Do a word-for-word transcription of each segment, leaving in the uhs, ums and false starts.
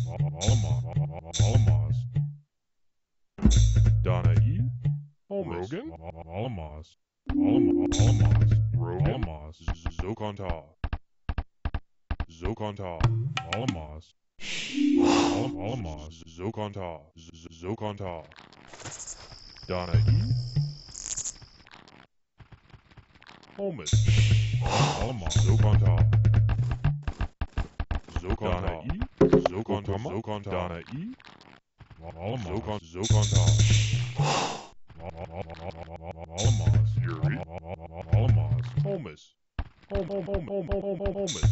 Alamos. Donna E. Rogan. Alamos. Alamos. Rogan. Alamos. Zokonta. Zokonta. Alamos. Alamos. Zokonta. Zokonta. Donna E. Holmes. Alamos. Zokonta. Zokonta E. Zokonta. Zokonta. Donna E. Alamos. Zokonta. Alamos. Yuri. Alamos. Holmes. Holmes.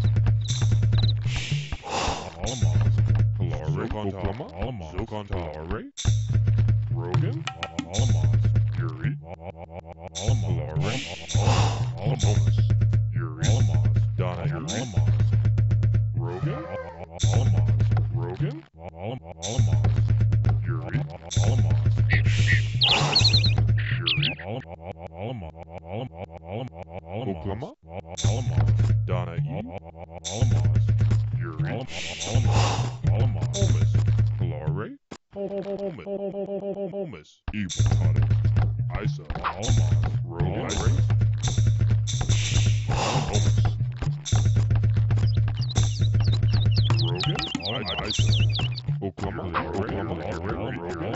Alamos. Hilare. Zokonta. Alamos. Zokonta. Hilare. Rogan. Alamos. Yuri. Alamos. Hilare. Alamos. Yuri. Alamos. Donna Yuri. Alamos. Rogan. Alamos. Rogan. Alamos. Yuri. Alamos. Yuri. Alamos. Oklahoma. Alamos. Donna E. Alamos. Yuri. Alamos. Holmes. Hilare. Holmes. Holmes. Evil Cottage. Isa. Alamos. Rogan. Holmes. Rogan. Isa. Oklahoma. Oklahoma.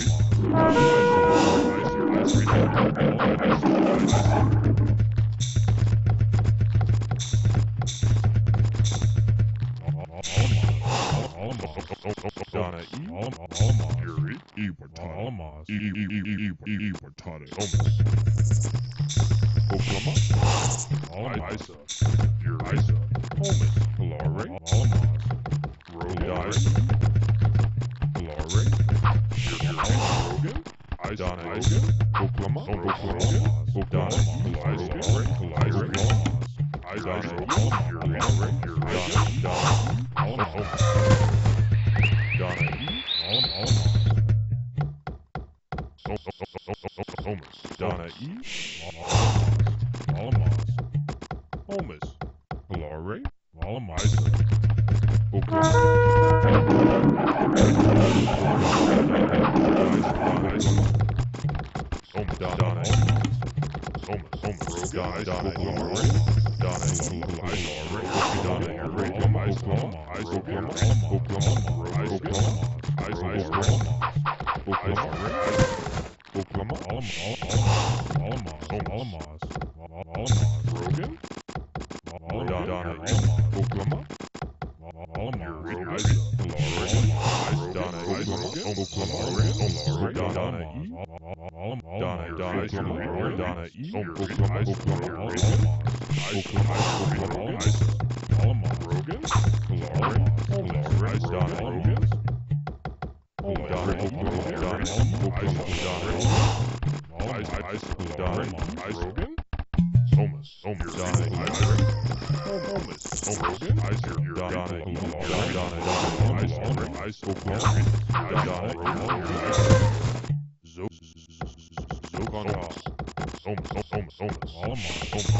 Donna E. Alamos. Yuri. Alamos. Ibertade. Holmes. Oklahoma. Isa. Yuri. Isa. Holmes. Hilare. Alamos. Rogan. Hilare. Rogan. Donna Rogan. Oklahoma. Oklahoma. Donna Hilare. Hilare. Donna Hilare. Donna Donna E. Alamos. Holmes. Donna E. Alamos. Holmes. Hilare. Alamos. Oklahoma. Holmes. Donna E. Holmes. Holmes. Donna Donna Hilare. Donna Hilare. Donna Oklahoma. Oklahoma. Oklahoma. Oklahoma. Oklahoma. Alamos. Alamos. Alamos. Rogan. Donna E. Oklahoma. Alamos. Donna Oklahoma. Oklahoma. Donna E. Donna Donna Donna E. Oklahoma. Oklahoma. Oklahoma. Alamos. Rogan. Alamos. Donna Rogan. Donna Oklahoma. Donna Oklahoma. Donna Rogan. Holmes. Holmes. Donna Holmes. Holmes. Rogan. Donna Donna Donna Oklahoma. Donna Rogan. Zokonta. Holmes. Holmes. Holmes. Alamos.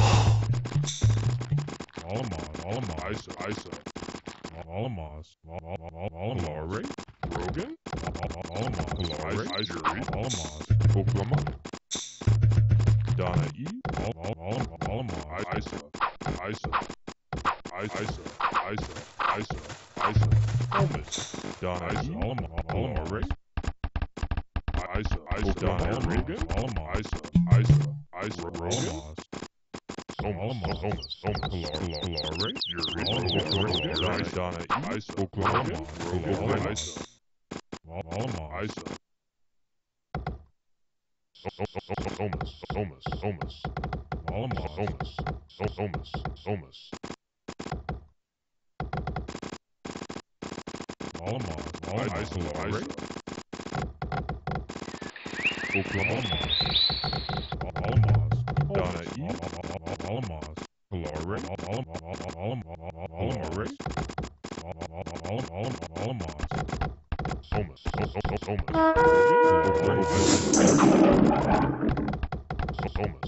Alamos. Alamos. Isa. Isa. Alamos. Hilare. Rogan. Alamos. Hilare. Yuri. Alamos. Oklahoma. Donna E. Alamos. Isa. Isa. Isa. Isa. Isa. Isa. Holmes. Donna E. Hilare. Isa. Isa. Donna Rogan. Alamos. Isa. Isa. Isa. Rogan. Alamos. Holmes. Holmes. Hilare. Yuri. Oklahoma. Donna E. Isa. Oklahoma. Oklahoma. Isa. Alamos. Isa. Holmes. Holmes. Holmes. Alamos. Holmes. Holmes. Holmes. Alamos. Alamos. Hilare. Oklahoma. Alamos. Donna E. Alamos. Hilare. Hilare. Alamos. Holmes. Holmes. Holmes.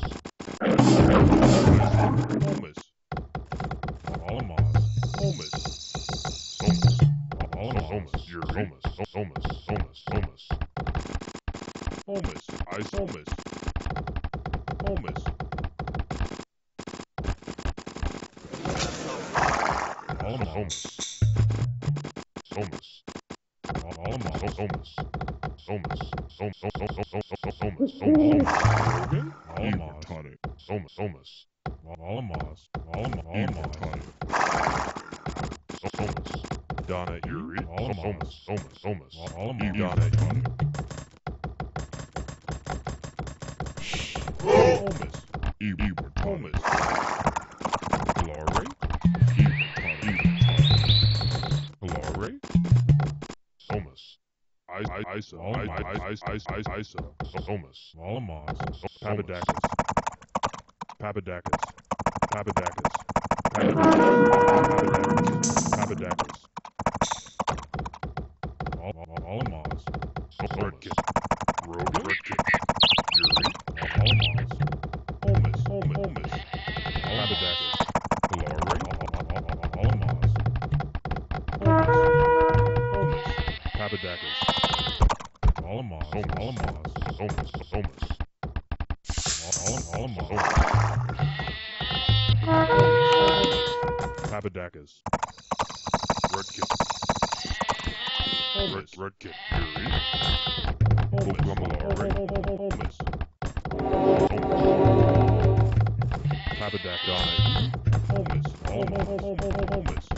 Holmes. Alamos. Holmes. Holmes. Alamos. Homeless, you're homeless, homeless, homeless, homeless. Homeless, ice homeless. Homeless. Homeless, homeless. Homeless. Homeless, homeless. Homeless, homeless, homeless, homeless. Rogan? Homeless, tonic. Homeless, homeless. Homeless, homeless, tonic. Homeless. Donna Erie. Homeless, homeless, homeless. Donna tonic. Homeless. Ewart homeless. Glory. Ewart tonic. Glory. Homeless. Isa. Isa. Isa. Isa. Homeless. Alamos. Papadakis. Papadakis. Papadakis. Papadakis. Papadakis. Alamos. Redkit. Rogan. Redkit. Yuri. Alamos. Homeless. Homeless. Papadakis. Glory. Alamos. Homeless. Papadakis. Alamos. Alamos. Homeless. Homeless. Alamos. Papadakis. Redkit. Homeless. Redkit. Yuri. Homeless. Papadakis. Homeless. Homeless.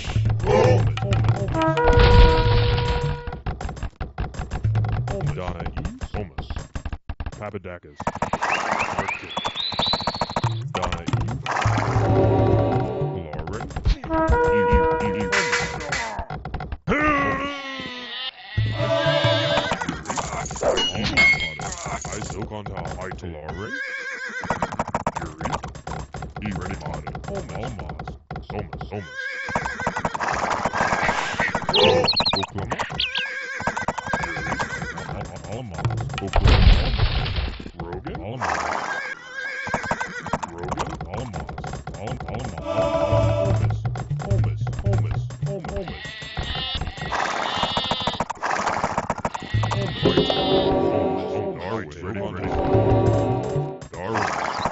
Homeless. Donna E. Homeless. Papadakis. Redkit. Donna E. Glory. E. E. E. I silk on top. I Glory. Yuri. E. Ready modded. Alamos. Homeless. Homeless. Oklahoma. Alamos. Oklahoma. Rogan. Alamos. Rogan. Alamos. Alamos. Homeless. Homeless. Homeless. Homeless. Darwin. Ready. Ready. Darwin.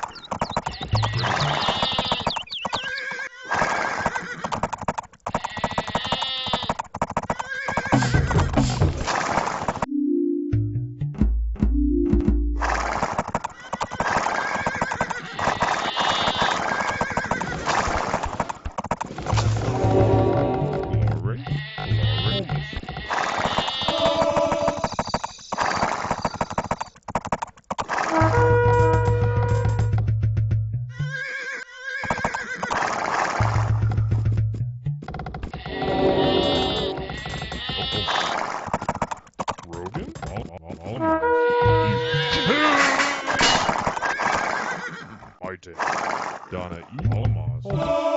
Donna E. Alamos.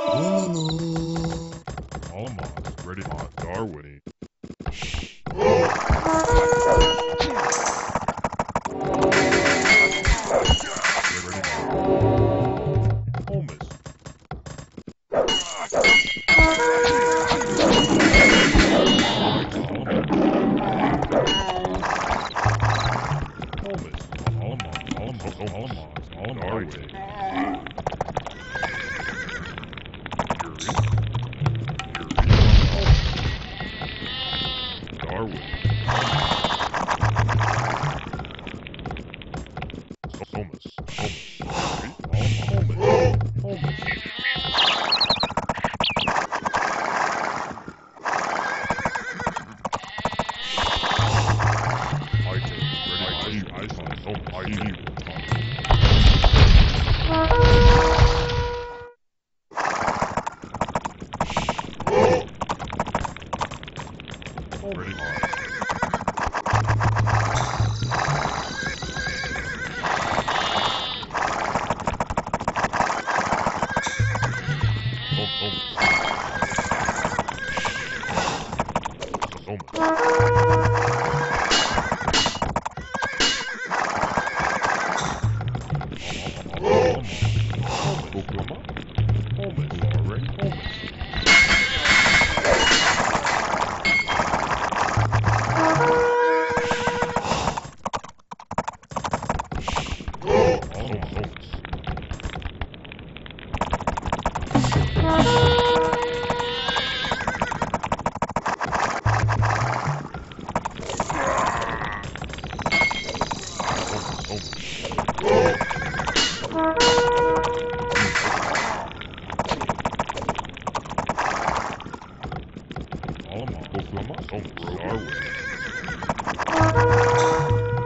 Alamos. Ready mod. Darwin. Homeless. Homeless. Alamos. Alamos. Alamos. Alamos. Darwin. Homeless. Homeless. Homeless. Ready on. Homeless. reclamação, bro. Darwin.